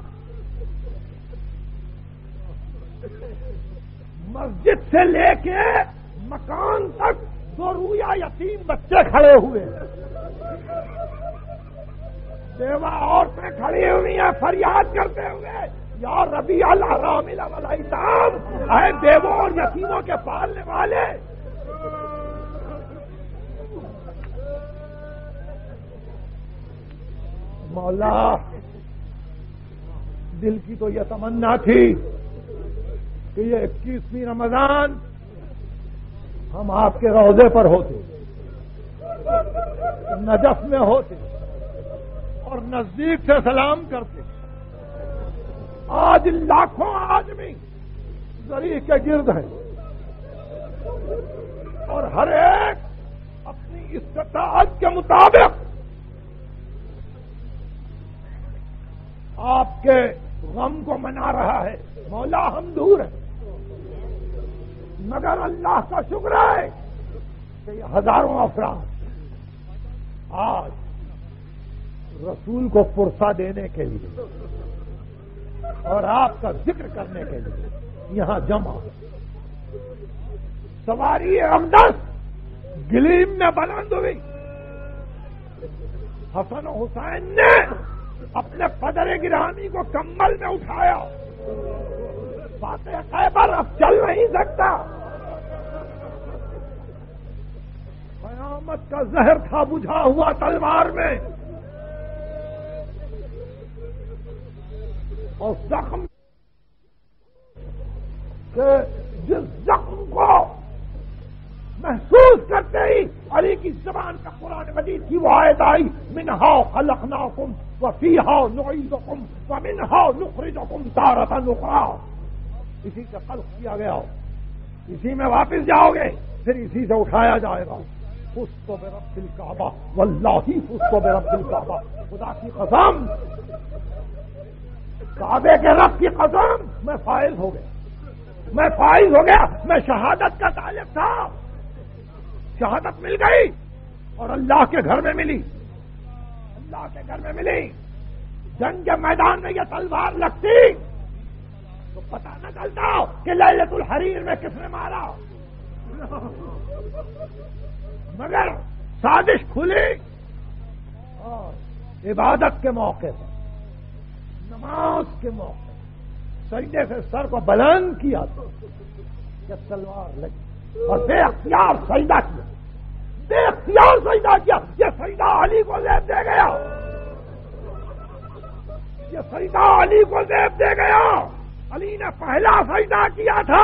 مسجد سے لے کے مکان تک 2 رویا یتیم بچے کھڑے ہوئے، بیوہ عورتیں کھڑی ہوئی ہیں فریاد کرتے ہوئے، یا ربیع الارامل والایتام، اے بیووں اور یتیموں کے پالنے والے، مولا دل کی تو یہ تمنا تھی کہ یہ 21ویں رمضان ہم آپ کے روضے پر ہوتے، نجف میں ہوتے اور نزدیک سے سلام کرتے۔ آج لاکھوں آدمی ذریع کے گرد ہیں اور ہر ایک اپنی استطاعت کے مطابق آپ کے غم کو منا رہا ہے۔ مولا ہم دور ہیں، مگر اللہ کا شکر ہے کہ یہ ہزاروں افراد آج رسول کو پرسہ دینے کے لیے اور آپ کا ذکر کرنے کے لیے یہاں جمع، سواری اقدس گلیم میں بلند ہوئی، حسن و حسین نے اپنے پدر گرامی کو کمبل میں اٹھایا، فاتح خیبر اب چل نہیں سکتا، قیامت کا زہر تھا بجھا ہوا تلوار میں، اور زخم کہ جس زخم کو محسوس کرتے ہی علی کی زبان کا قرآن مجید کی وہ آیت آئی، منہا خلقناکم وفیہا نعیدکم ومنہا نخرجکم تارۃ اخری، اسی سے خلق کیا گیا، اسی میں واپس جاؤ گے، پھر اسی سے اٹھایا جائے گا۔ فزت برب الکعبہ واللہ فزت برب الکعبہ، خدا کی قسم، کعبے کے رب کی قسم، میں فائز ہو گیا، میں فائز ہو گیا، میں شہادت کا طالب تھا، شہادت مل گئی اور اللہ کے گھر میں ملی، اللہ کے گھر میں ملی۔ جنگ کے میدان میں یہ تلوار لگتی تو پتہ نہ چلتا کہ لیلۃ الحریر میں کس نے مارا، مگر سازش کھلی اور عبادت کے موقع پر، نماز کے موقع سجدے سے سر کو بلند کیا تو کہ تلوار لگی اور بے اختیار سجدہ کیا، بے اختیار سجدہ کیا۔ یہ سجدہ علی کو زیب دے گیا، یہ سجدہ علی کو زیب دے گیا۔ علی نے پہلا سجدہ کیا تھا،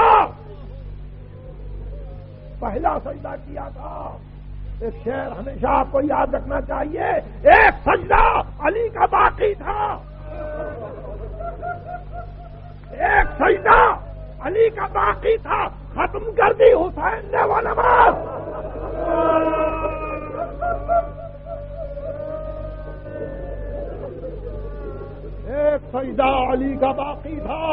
پہلا سجدہ کیا تھا۔ ایک شعر ہمیشہ آپ کو یاد رکھنا چاہیے، ایک سجدہ علی کا باقی تھا، ایک سجدہ علی کا باقی تھا، ختم کر دی حسین نے وہ نماز۔ ایک سجدہ علی کا باقی تھا،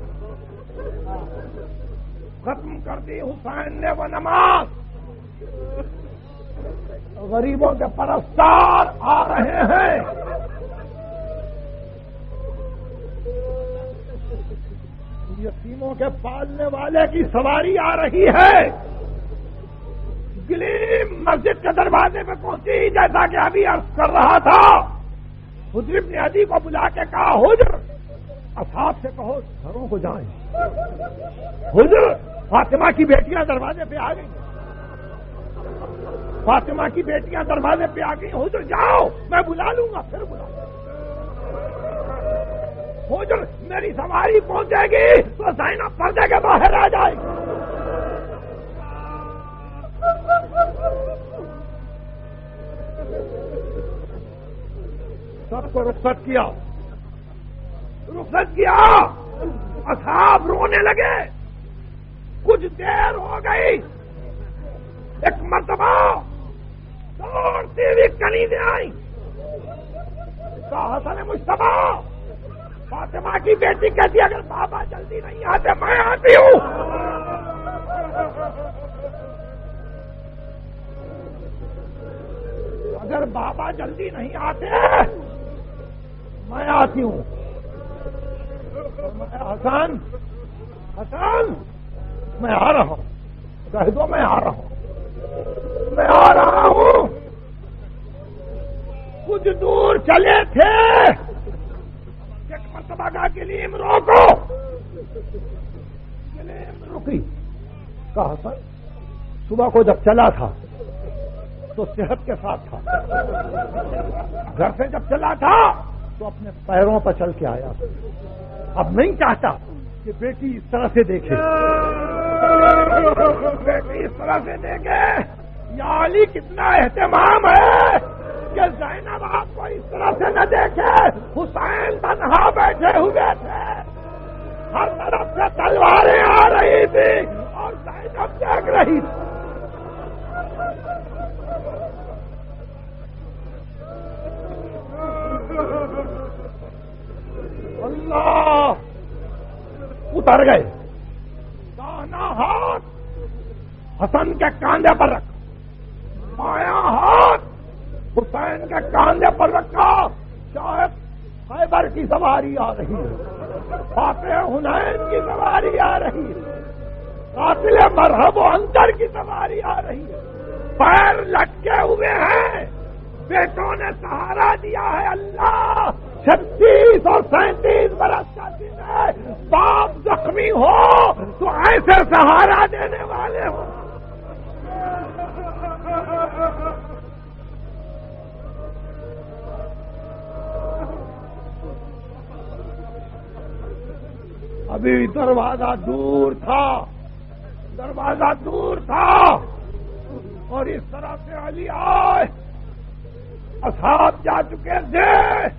ختم کر دی حسین نے وہ نماز۔ غریبوں کے پرستار آ رہے ہیں، یتیموں کے پالنے والے کی سواری آ رہی ہے۔ گلیم مسجد کے دروازے پہ پہنچی، جیسا کہ ابھی عرض کر رہا تھا، حجر بن عدی کو بلا کے کہا، حجر اصحاب سے کہو گھروں کو جائیں۔ حجر فاطمہ کی بیٹیاں دروازے پہ آ گئی، فاطمہ کی بیٹیاں دروازے پہ آ گئی، حجر جاؤ میں بلا لوں گا، پھر بلا لوں گا۔ حجر میری سواری پہنچے گی تو زینب پردے کے باہر آ جائے گی۔ سب کو رخصت کیا، رخصت کیا، اصحاب رونے لگے۔ کچھ دیر ہو گئی، ایک مرتبہ دوڑتی ہوئی کنیزیں آئیں، حسن مجتبیٰ فاطمہ کی بیٹی کہتی ہے اگر بابا جلدی نہیں آتے میں آتی ہوں۔ اگر بابا جلدی نہیں آتے میں آتی ہوں۔ حسن حسن میں آ رہا ہوں، کہہ دو میں آ رہا ہوں، میں آ رہا ہوں۔ کچھ دور چلے تھے، ایک مرتبہ کہا گلیم روکو، گلیم رکی. کہا حسن صبح کو جب چلا تھا تو صحت کے ساتھ تھا، گھر سے جب چلا تھا تو اپنے پیروں پر چل کے آیا. اب نہیں چاہتا کہ بیٹی اس طرح سے دیکھے، بیٹی اس طرح سے دیکھے. یا علی کتنا اہتمام ہے کہ زینب آپ کو اس طرح سے نہ دیکھے. حسین تنہا بیٹھے ہوئے تھے، ہر طرف سے تلواریں آ رہی تھی اور زینب دیکھ رہی تھی. اللہ اتر گئے. دانا ہاتھ حسن کے کاندھے پر رکھا، بایاں ہاتھ حسین کے کاندھے پر رکھا. شاید خیبر کی سواری آ رہی ہے، فاتح حنین کی سواری آ رہی ہے، قاتل مرحب و انصر کی سواری آ رہی ہے. پیر لٹکے ہوئے ہیں، بیٹوں نے سہارا دیا ہے. اللہ 36 اور 37 برس کا دن ہے. باپ زخمی ہو تو ایسے سہارا دینے والے ہو. ابھی دروازہ دور تھا، دروازہ دور تھا اور اس طرح سے علی آئے. اصحاب جا چکے تھے.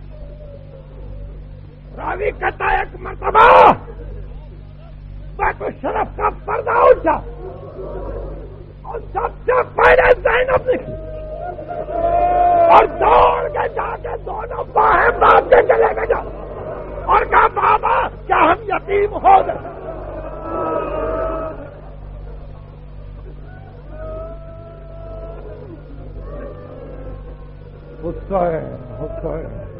راوی کہتا ایک مرتبہ بیت الشرف کا پردہ اٹھا اور سب سے پہلے زینب نکلی اور دوڑ کے جا کے دونوں باہیں باندھ کے چلے گئے اور کہا بابا کیا ہم یتیم ہو گئے. حسین